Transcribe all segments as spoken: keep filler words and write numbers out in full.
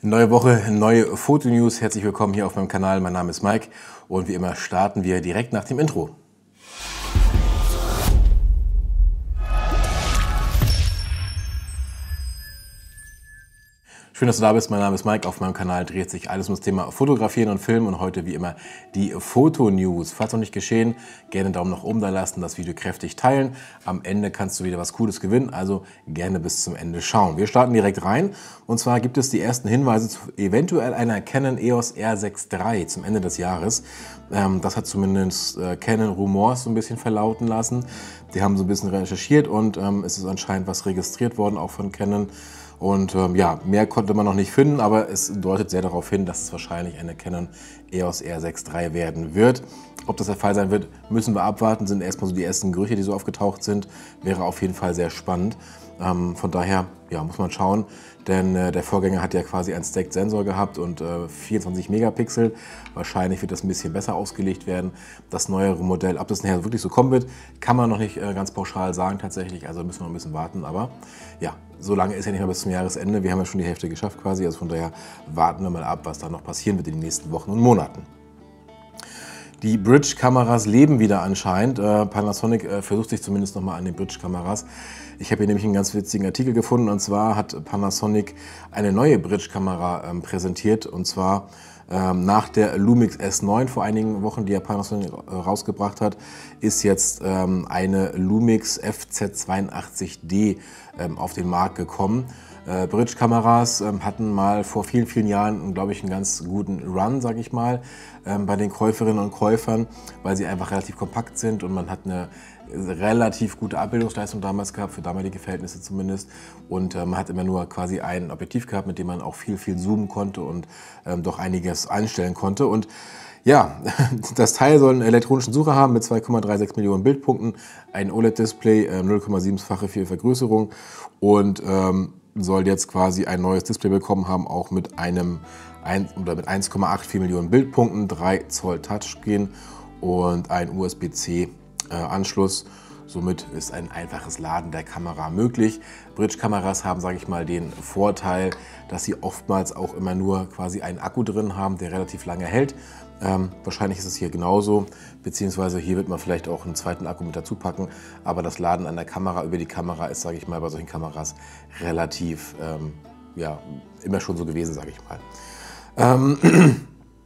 Neue Woche, neue Fotonews. Herzlich willkommen hier auf meinem Kanal. Mein Name ist Mike und wie immer starten wir direkt nach dem Intro. Schön, dass du da bist. Mein Name ist Mike. Auf meinem Kanal dreht sich alles um das Thema Fotografieren und Filmen und heute wie immer die Fotonews. Falls noch nicht geschehen, gerne einen Daumen nach oben da lassen, das Video kräftig teilen. Am Ende kannst du wieder was Cooles gewinnen, also gerne bis zum Ende schauen. Wir starten direkt rein und zwar gibt es die ersten Hinweise zu eventuell einer Canon E O S R sechs drei zum Ende des Jahres. Das hat zumindest Canon Rumors so ein bisschen verlauten lassen. Die haben so ein bisschen recherchiert und es ist anscheinend was registriert worden, auch von Canon. Und ähm, ja, mehr konnte man noch nicht finden, aber es deutet sehr darauf hin, dass es wahrscheinlich eine Canon E O S R sechs drei werden wird. Ob das der Fall sein wird, müssen wir abwarten. Sind erstmal so die ersten Gerüchte, die so aufgetaucht sind. Wäre auf jeden Fall sehr spannend. Ähm, von daher ja, muss man schauen, denn äh, der Vorgänger hat ja quasi einen Stacked Sensor gehabt und äh, vierundzwanzig Megapixel. Wahrscheinlich wird das ein bisschen besser ausgelegt werden. Das neuere Modell, ob das nachher wirklich so kommen wird, kann man noch nicht äh, ganz pauschal sagen tatsächlich. Also müssen wir noch ein bisschen warten. Aber ja, so lange ist ja nicht mehr bis zum Jahresende. Wir haben ja schon die Hälfte geschafft quasi. Also von daher warten wir mal ab, was da noch passieren wird in den nächsten Wochen und Monaten. Die Bridge-Kameras leben wieder anscheinend. Äh, Panasonic äh, versucht sich zumindest nochmal an den Bridge-Kameras. Ich habe hier nämlich einen ganz witzigen Artikel gefunden und zwar hat Panasonic eine neue Bridge-Kamera ähm, präsentiert und zwar ähm, nach der Lumix S neun vor einigen Wochen, die ja Panasonic äh, rausgebracht hat, ist jetzt ähm, eine Lumix F Z zweiundachtzig D ähm, auf den Markt gekommen. Äh, Bridge-Kameras ähm, hatten mal vor vielen, vielen Jahren, glaube ich, einen ganz guten Run, sage ich mal, ähm, bei den Käuferinnen und Käufern, weil sie einfach relativ kompakt sind und man hat eine relativ gute Abbildungsleistung damals gehabt, für damalige Verhältnisse zumindest. Und äh, man hat immer nur quasi ein Objektiv gehabt, mit dem man auch viel, viel zoomen konnte und ähm, doch einiges einstellen konnte. Und ja, das Teil soll einen elektronischen Sucher haben mit zwei Komma sechsunddreißig Millionen Bildpunkten, ein O L E D-Display, äh, null Komma sieben-fache Vergrößerung und ähm, soll jetzt quasi ein neues Display bekommen haben, auch mit einem ein, oder mit eins Komma vierundachtzig Millionen Bildpunkten, drei Zoll Touchscreen und ein U S B C Anschluss. Somit ist ein einfaches Laden der Kamera möglich. Bridge-Kameras haben, sage ich mal, den Vorteil, dass sie oftmals auch immer nur quasi einen Akku drin haben, der relativ lange hält. Ähm, wahrscheinlich ist es hier genauso, beziehungsweise hier wird man vielleicht auch einen zweiten Akku mit dazu packen. Aber das Laden an der Kamera über die Kamera ist, sage ich mal, bei solchen Kameras relativ, ähm, ja, immer schon so gewesen, sage ich mal. Ähm,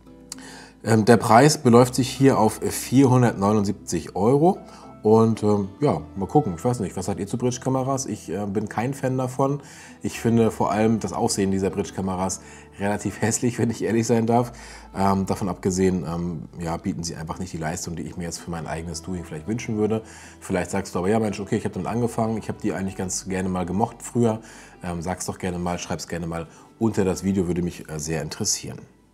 Der Preis beläuft sich hier auf vierhundertneunundsiebzig Euro und ähm, ja, mal gucken, ich weiß nicht, was sagt ihr zu Bridge-Kameras? Ich äh, bin kein Fan davon. Ich finde vor allem das Aussehen dieser Bridge-Kameras relativ hässlich, wenn ich ehrlich sein darf. Ähm, davon abgesehen ähm, ja, bieten sie einfach nicht die Leistung, die ich mir jetzt für mein eigenes Doing vielleicht wünschen würde. Vielleicht sagst du aber, ja Mensch, okay, ich habe damit angefangen, ich habe die eigentlich ganz gerne mal gemocht früher. Ähm, sag's doch gerne mal, schreib's gerne mal unter das Video, würde mich äh, sehr interessieren.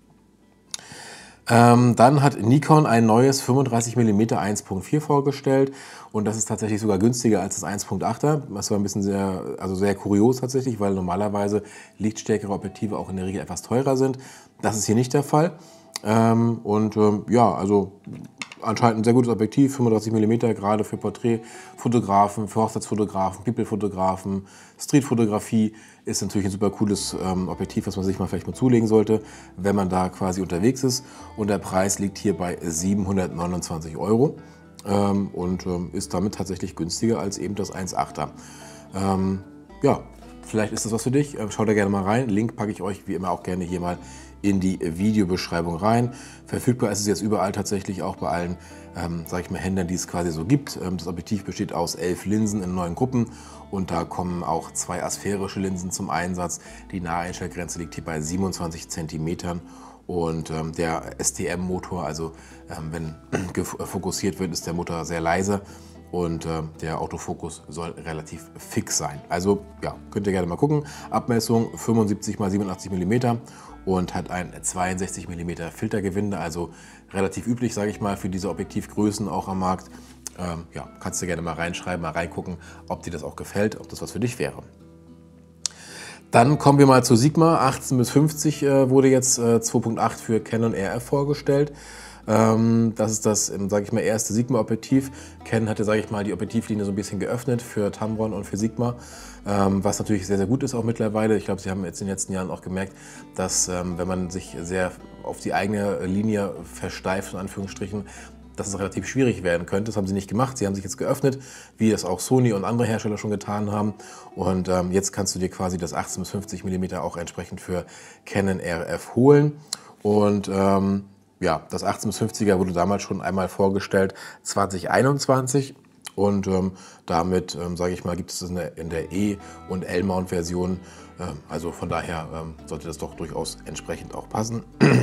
Ähm, dann hat Nikon ein neues fünfunddreißig Millimeter eins Punkt vier vorgestellt und das ist tatsächlich sogar günstiger als das eins Punkt achter. Das war ein bisschen sehr, also sehr kurios tatsächlich, weil normalerweise lichtstärkere Objektive auch in der Regel etwas teurer sind. Das ist hier nicht der Fall. Ähm, und ähm, ja, also anscheinend ein sehr gutes Objektiv, fünfunddreißig Millimeter, gerade für Porträtfotografen, für Hochzeitsfotografen, People-Fotografen, Streetfotografie ist natürlich ein super cooles ähm, Objektiv, was man sich mal vielleicht mal zulegen sollte, wenn man da quasi unterwegs ist. Und der Preis liegt hier bei siebenhundertneunundzwanzig Euro ähm, und ähm, ist damit tatsächlich günstiger als eben das eins Komma achter. Ähm, ja, vielleicht ist das was für dich. Schaut da gerne mal rein. Link packe ich euch wie immer auch gerne hier mal in die Videobeschreibung rein. Verfügbar ist es jetzt überall tatsächlich, auch bei allen, ähm, sage ich mal, Händlern, die es quasi so gibt. Ähm, das Objektiv besteht aus elf Linsen in neun Gruppen und da kommen auch zwei asphärische Linsen zum Einsatz. Die Naheinstellgrenze liegt hier bei siebenundzwanzig Zentimetern und ähm, der S T M-Motor, also ähm, wenn fokussiert wird, ist der Motor sehr leise. Und äh, der Autofokus soll relativ fix sein. Also ja, könnt ihr gerne mal gucken. Abmessung fünfundsiebzig mal siebenundachtzig Millimeter und hat ein zweiundsechzig Millimeter Filtergewinde, also relativ üblich, sage ich mal, für diese Objektivgrößen auch am Markt. Ähm, ja, kannst du gerne mal reinschreiben, mal reingucken, ob dir das auch gefällt, ob das was für dich wäre. Dann kommen wir mal zu Sigma. achtzehn bis fünfzig äh, wurde jetzt äh, zwei Punkt acht für Canon R F vorgestellt. Ähm, das ist das, sage ich mal, erste Sigma-Objektiv. Canon hatte, sage ich mal, die Objektivlinie so ein bisschen geöffnet für Tamron und für Sigma, ähm, was natürlich sehr, sehr gut ist auch mittlerweile. Ich glaube, Sie haben jetzt in den letzten Jahren auch gemerkt, dass ähm, wenn man sich sehr auf die eigene Linie versteift, in Anführungsstrichen, dass es relativ schwierig werden könnte. Das haben sie nicht gemacht. Sie haben sich jetzt geöffnet, wie es auch Sony und andere Hersteller schon getan haben. Und ähm, jetzt kannst du dir quasi das achtzehn bis fünfzig Millimeter auch entsprechend für Canon R F holen. Und ähm, ja, das achtzehn bis fünfziger wurde damals schon einmal vorgestellt, zwanzig einundzwanzig. Und ähm, damit, ähm, sage ich mal, gibt es das in der, in der E- und L-Mount-Version. Ähm, also von daher ähm, sollte das doch durchaus entsprechend auch passen.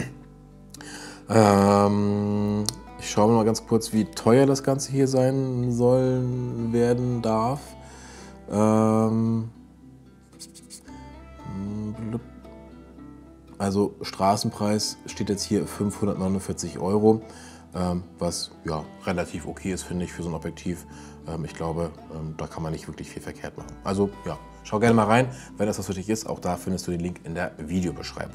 ähm, ich schaue mal ganz kurz, wie teuer das Ganze hier sein soll, werden darf. Ähm, Also Straßenpreis steht jetzt hier fünfhundertneunundvierzig Euro, ähm, was ja relativ okay ist, finde ich, für so ein Objektiv. Ähm, ich glaube, ähm, da kann man nicht wirklich viel verkehrt machen. Also ja, schau gerne mal rein, wenn das was für dich ist. Auch da findest du den Link in der Videobeschreibung.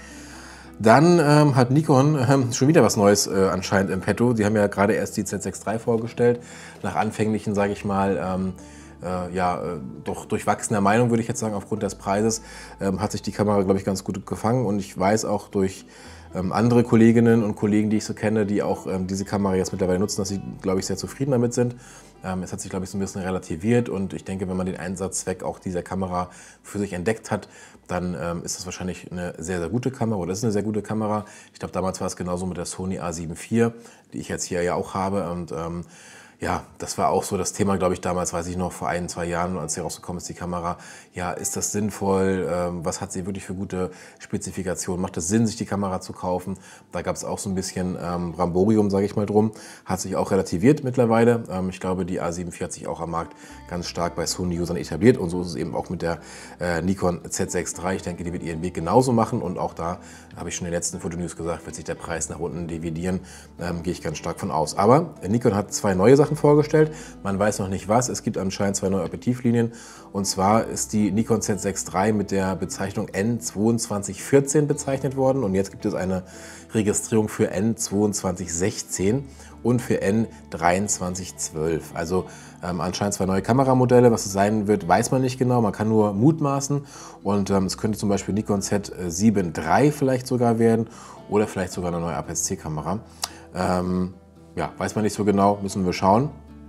Dann ähm, hat Nikon ähm, schon wieder was Neues äh, anscheinend im Petto. Die haben ja gerade erst die Z sechs drei vorgestellt, nach anfänglichen, sage ich mal, ähm, Äh, ja, äh, doch durchwachsener Meinung, würde ich jetzt sagen, aufgrund des Preises, ähm, hat sich die Kamera, glaube ich, ganz gut gefangen. Und ich weiß auch durch ähm, andere Kolleginnen und Kollegen, die ich so kenne, die auch ähm, diese Kamera jetzt mittlerweile nutzen, dass sie, glaube ich, sehr zufrieden damit sind. Ähm, es hat sich, glaube ich, so ein bisschen relativiert. Und ich denke, wenn man den Einsatzzweck auch dieser Kamera für sich entdeckt hat, dann ähm, ist das wahrscheinlich eine sehr, sehr gute Kamera oder ist eine sehr gute Kamera. Ich glaube, damals war es genauso mit der Sony A sieben vier, die ich jetzt hier ja auch habe. Und ähm, ja, das war auch so das Thema, glaube ich, damals, weiß ich noch, vor ein, zwei Jahren, als sie rausgekommen ist, die Kamera. Ja, ist das sinnvoll? Ähm, was hat sie wirklich für gute Spezifikationen? Macht es Sinn, sich die Kamera zu kaufen? Da gab es auch so ein bisschen ähm, Bramborium, sage ich mal drum. Hat sich auch relativiert mittlerweile. Ähm, ich glaube, die A sieben vier hat sich auch am Markt ganz stark bei Sony-Usern etabliert. Und so ist es eben auch mit der äh, Nikon Z sechs drei. Ich denke, die wird ihren Weg genauso machen. Und auch da, habe ich schon in den letzten Fotonews gesagt, wird sich der Preis nach unten dividieren. Ähm, gehe ich ganz stark von aus. Aber Nikon hat zwei neue Sachen vorgestellt. Man weiß noch nicht was. Es gibt anscheinend zwei neue Objektivlinien. Und zwar ist die Nikon Z sechs drei mit der Bezeichnung N zweiundzwanzig vierzehn bezeichnet worden. Und jetzt gibt es eine Registrierung für N zweiundzwanzig sechzehn und für N dreiundzwanzig zwölf. Also ähm, anscheinend zwei neue Kameramodelle. Was es sein wird, weiß man nicht genau. Man kann nur mutmaßen. Und ähm, es könnte zum Beispiel Nikon Z sieben drei vielleicht sogar werden oder vielleicht sogar eine neue A P S C-Kamera. Ähm, Ja, weiß man nicht so genau, müssen wir schauen.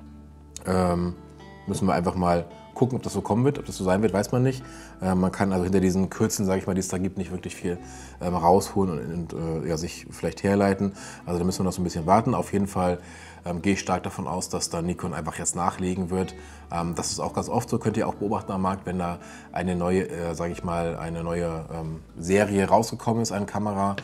Ähm, müssen wir einfach mal gucken, ob das so kommen wird, ob das so sein wird, weiß man nicht. Äh, man kann also hinter diesen Kürzeln, sage ich mal, die es da gibt, nicht wirklich viel ähm, rausholen und, und äh, ja, sich vielleicht herleiten. Also da müssen wir noch so ein bisschen warten. Auf jeden Fall ähm, gehe ich stark davon aus, dass da Nikon einfach jetzt nachlegen wird. Ähm, das ist auch ganz oft so, könnt ihr auch beobachten am Markt, wenn da eine neue, äh, sage ich mal, eine neue ähm, Serie rausgekommen ist, eine Kamera.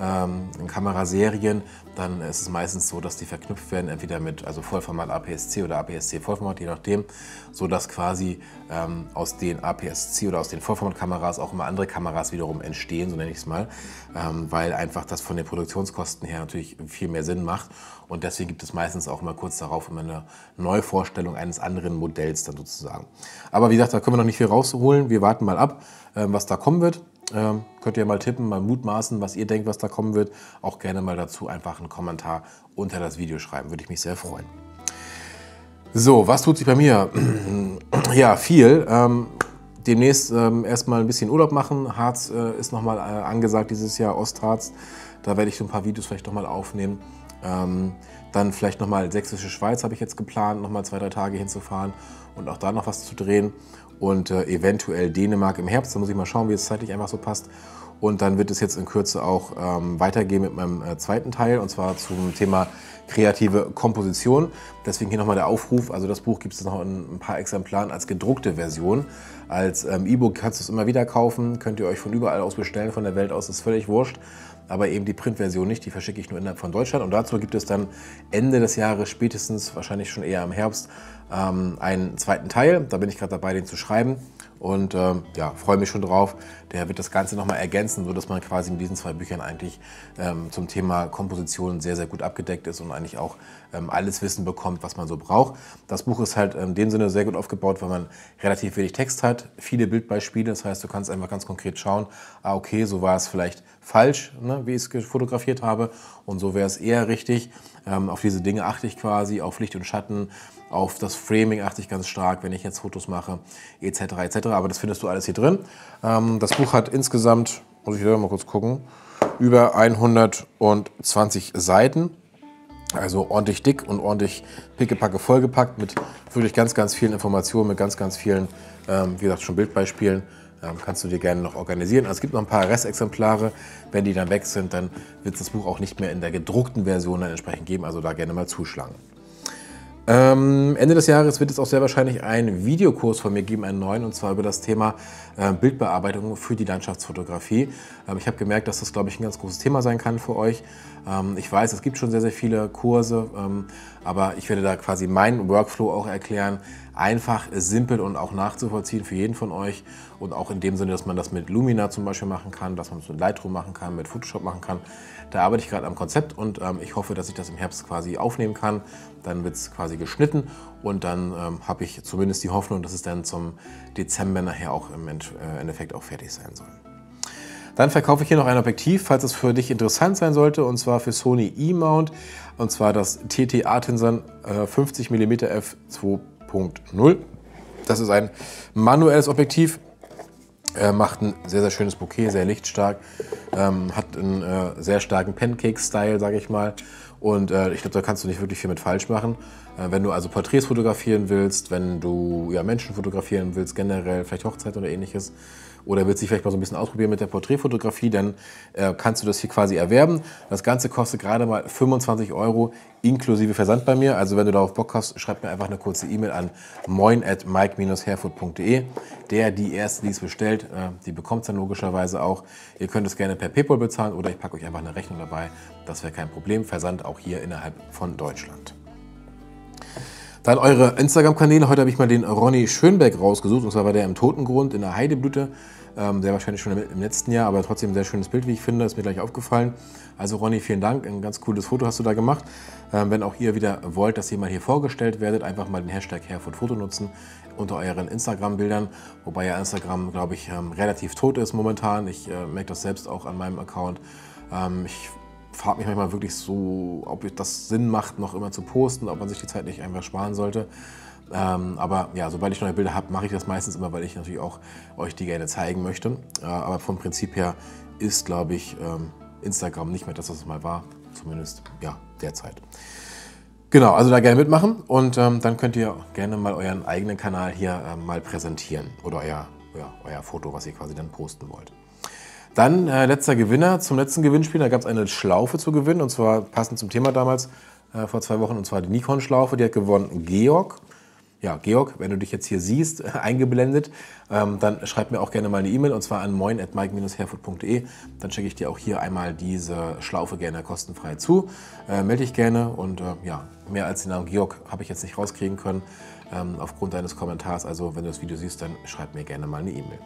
In Kameraserien, dann ist es meistens so, dass die verknüpft werden, entweder mit also Vollformat A P S C oder A P S C Vollformat, je nachdem, so dass quasi ähm, aus den A P S C oder aus den Vollformatkameras auch immer andere Kameras wiederum entstehen, so nenne ich es mal, ähm, weil einfach das von den Produktionskosten her natürlich viel mehr Sinn macht und deswegen gibt es meistens auch immer kurz darauf immer eine Neuvorstellung eines anderen Modells dann sozusagen. Aber wie gesagt, da können wir noch nicht viel rausholen, wir warten mal ab, ähm, was da kommen wird. Ähm, könnt ihr mal tippen, mal mutmaßen, was ihr denkt, was da kommen wird. Auch gerne mal dazu einfach einen Kommentar unter das Video schreiben, würde ich mich sehr freuen. So, was tut sich bei mir? Ja, viel. Ähm, demnächst ähm, erstmal ein bisschen Urlaub machen. Harz äh, ist nochmal äh, angesagt dieses Jahr, Ostharz. Da werde ich so ein paar Videos vielleicht nochmal aufnehmen. Ähm, dann vielleicht nochmal Sächsische Schweiz habe ich jetzt geplant, nochmal zwei, drei Tage hinzufahren und auch da noch was zu drehen. Und äh, eventuell Dänemark im Herbst, da muss ich mal schauen, wie es zeitlich einfach so passt. Und dann wird es jetzt in Kürze auch ähm, weitergehen mit meinem äh, zweiten Teil, und zwar zum Thema kreative Komposition. Deswegen hier nochmal der Aufruf, also das Buch gibt es noch in ein paar Exemplaren als gedruckte Version. Als ähm, E-Book kannst du es immer wieder kaufen, könnt ihr euch von überall aus bestellen, von der Welt aus, ist völlig wurscht. Aber eben die Printversion nicht, die verschicke ich nur innerhalb von Deutschland. Und dazu gibt es dann Ende des Jahres, spätestens wahrscheinlich schon eher im Herbst, ähm, einen zweiten Teil. Da bin ich gerade dabei, den zu schreiben. Und ähm, ja, freue mich schon drauf. Der wird das Ganze nochmal ergänzen, sodass man quasi mit diesen zwei Büchern eigentlich ähm, zum Thema Komposition sehr, sehr gut abgedeckt ist und eigentlich auch ähm, alles Wissen bekommt, was man so braucht. Das Buch ist halt in dem Sinne sehr gut aufgebaut, weil man relativ wenig Text hat, viele Bildbeispiele. Das heißt, du kannst einfach ganz konkret schauen, ah okay, so war es vielleicht falsch, ne, wie ich es fotografiert habe. Und so wäre es eher richtig. Ähm, auf diese Dinge achte ich quasi, auf Licht und Schatten, auf das Framing achte ich ganz stark, wenn ich jetzt Fotos mache, et cetera et cetera. Aber das findest du alles hier drin. Ähm, das Buch hat insgesamt, muss ich selber mal kurz gucken, über hundertzwanzig Seiten. Also ordentlich dick und ordentlich pickepacke vollgepackt mit wirklich ganz, ganz vielen Informationen, mit ganz, ganz vielen, ähm, wie gesagt, schon Bildbeispielen. Ähm, kannst du dir gerne noch organisieren. Also es gibt noch ein paar Restexemplare. Wenn die dann weg sind, dann wird es das Buch auch nicht mehr in der gedruckten Version dann entsprechend geben. Also da gerne mal zuschlagen. Ähm, Ende des Jahres wird es auch sehr wahrscheinlich einen Videokurs von mir geben, einen neuen, und zwar über das Thema äh, Bildbearbeitung für die Landschaftsfotografie. Ähm, ich habe gemerkt, dass das, glaube ich, ein ganz großes Thema sein kann für euch. Ähm, ich weiß, es gibt schon sehr, sehr viele Kurse, ähm, aber ich werde da quasi meinen Workflow auch erklären. Einfach, simpel und auch nachzuvollziehen für jeden von euch. Und auch in dem Sinne, dass man das mit Lumina zum Beispiel machen kann, dass man es mit Lightroom machen kann, mit Photoshop machen kann. Da arbeite ich gerade am Konzept und ähm, ich hoffe, dass ich das im Herbst quasi aufnehmen kann. Dann wird es quasi geschnitten und dann ähm, habe ich zumindest die Hoffnung, dass es dann zum Dezember nachher auch im Endeffekt auch fertig sein soll. Dann verkaufe ich hier noch ein Objektiv, falls es für dich interessant sein sollte, und zwar für Sony E-Mount, und zwar das T T Artisan äh, fünfzig Millimeter f zwei Punkt null. Das ist ein manuelles Objektiv. Er macht ein sehr, sehr schönes Bokeh, sehr lichtstark, ähm, hat einen äh, sehr starken Pancake-Style, sage ich mal. Und äh, ich glaube, da kannst du nicht wirklich viel mit falsch machen. Äh, wenn du also Porträts fotografieren willst, wenn du ja, Menschen fotografieren willst, generell vielleicht Hochzeit oder ähnliches, oder willst dich vielleicht mal so ein bisschen ausprobieren mit der Porträtfotografie, dann äh, kannst du das hier quasi erwerben. Das Ganze kostet gerade mal fünfundzwanzig Euro inklusive Versand bei mir. Also wenn du darauf Bock hast, schreib mir einfach eine kurze E-Mail an moin at mike dash harefoot punkt de. Der, die Erste, die es bestellt, äh, die bekommt es dann logischerweise auch. Ihr könnt es gerne per PayPal bezahlen oder ich packe euch einfach eine Rechnung dabei. Das wäre kein Problem. Versand auch hier innerhalb von Deutschland. Dann eure Instagram-Kanäle. Heute habe ich mal den Ronny Schönbeck rausgesucht. Und zwar war der im Totengrund in der Heideblüte. Ähm, sehr wahrscheinlich schon im letzten Jahr, aber trotzdem ein sehr schönes Bild, wie ich finde. Ist mir gleich aufgefallen. Also Ronny, vielen Dank. Ein ganz cooles Foto hast du da gemacht. Ähm, wenn auch ihr wieder wollt, dass ihr mal hier vorgestellt werdet, einfach mal den Hashtag harefootfoto nutzen unter euren Instagram-Bildern. Wobei ja Instagram, glaube ich, ähm, relativ tot ist momentan. Ich äh, merke das selbst auch an meinem Account. Ähm, ich frage mich manchmal wirklich so, ob das Sinn macht, noch immer zu posten, ob man sich die Zeit nicht einfach sparen sollte. Ähm, aber ja, sobald ich neue Bilder habe, mache ich das meistens immer, weil ich natürlich auch euch die gerne zeigen möchte. Äh, aber vom Prinzip her ist, glaube ich, ähm, Instagram nicht mehr das, was es mal war. Zumindest, ja, derzeit. Genau, also da gerne mitmachen und ähm, dann könnt ihr gerne mal euren eigenen Kanal hier äh, mal präsentieren oder euer, ja, euer Foto, was ihr quasi dann posten wollt. Dann äh, letzter Gewinner zum letzten Gewinnspiel. Da gab es eine Schlaufe zu gewinnen, und zwar passend zum Thema damals äh, vor zwei Wochen, und zwar die Nikon-Schlaufe. Die hat gewonnen Georg. Ja, Georg, wenn du dich jetzt hier siehst, eingeblendet, ähm, dann schreib mir auch gerne mal eine E-Mail, und zwar an moin at mike dash harefoot punkt de. Dann schicke ich dir auch hier einmal diese Schlaufe gerne kostenfrei zu. Äh, melde dich gerne, und äh, ja, mehr als den Namen Georg habe ich jetzt nicht rauskriegen können ähm, aufgrund deines Kommentars. Also wenn du das Video siehst, dann schreib mir gerne mal eine E-Mail.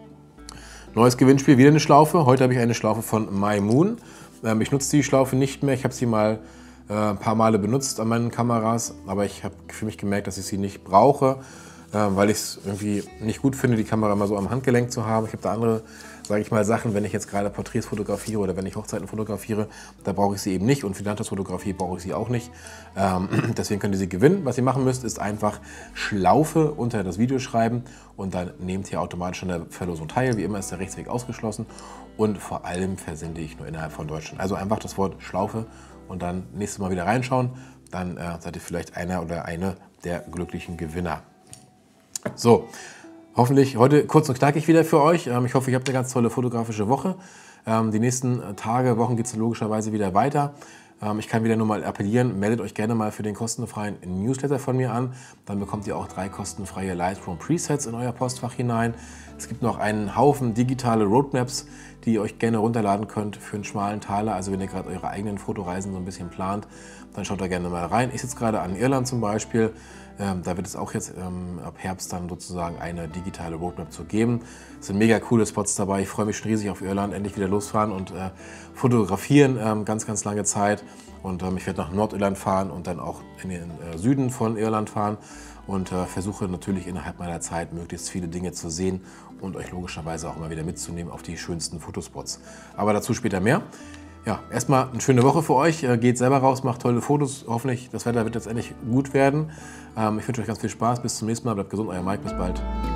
Neues Gewinnspiel, wieder eine Schlaufe. Heute habe ich eine Schlaufe von MyMoon. Ähm, ich nutze die Schlaufe nicht mehr. Ich habe sie mal äh, ein paar Male benutzt an meinen Kameras, aber ich habe für mich gemerkt, dass ich sie nicht brauche, äh, weil ich es irgendwie nicht gut finde, die Kamera mal so am Handgelenk zu haben. Ich habe da andere, sage ich mal, Sachen, wenn ich jetzt gerade Porträts fotografiere oder wenn ich Hochzeiten fotografiere, da brauche ich sie eben nicht, und für die Landschaftsfotografie brauche ich sie auch nicht. Ähm, deswegen könnt ihr sie gewinnen. Was ihr machen müsst, ist einfach Schlaufe unter das Video schreiben, und dann nehmt ihr automatisch an der Verlosung teil. Wie immer ist der Rechtsweg ausgeschlossen, und vor allem versende ich nur innerhalb von Deutschland. Also einfach das Wort Schlaufe und dann nächstes Mal wieder reinschauen. Dann äh, seid ihr vielleicht einer oder eine der glücklichen Gewinner. So. Hoffentlich heute kurz und knackig wieder für euch. Ich hoffe, ihr habt eine ganz tolle fotografische Woche. Die nächsten Tage, Wochen geht es logischerweise wieder weiter. Ich kann wieder nur mal appellieren, meldet euch gerne mal für den kostenfreien Newsletter von mir an. Dann bekommt ihr auch drei kostenfreie Lightroom Presets in euer Postfach hinein. Es gibt noch einen Haufen digitale Roadmaps, die ihr euch gerne runterladen könnt für einen schmalen Taler. Also wenn ihr gerade eure eigenen Fotoreisen so ein bisschen plant, dann schaut da gerne mal rein. Ich sitze gerade an Irland zum Beispiel. Ähm, da wird es auch jetzt ähm, ab Herbst dann sozusagen eine digitale Roadmap zu geben. Es sind mega coole Spots dabei. Ich freue mich schon riesig auf Irland, endlich wieder losfahren und äh, fotografieren. Ähm, ganz, ganz lange Zeit. Und ähm, ich werde nach Nordirland fahren und dann auch in den äh, Süden von Irland fahren. und äh, versuche natürlich innerhalb meiner Zeit möglichst viele Dinge zu sehen und euch logischerweise auch immer wieder mitzunehmen auf die schönsten Fotospots. Aber dazu später mehr. Ja, erstmal eine schöne Woche für euch. Geht selber raus, macht tolle Fotos. Hoffentlich, das Wetter wird jetzt endlich gut werden. Ich wünsche euch ganz viel Spaß. Bis zum nächsten Mal. Bleibt gesund, euer Mike. Bis bald.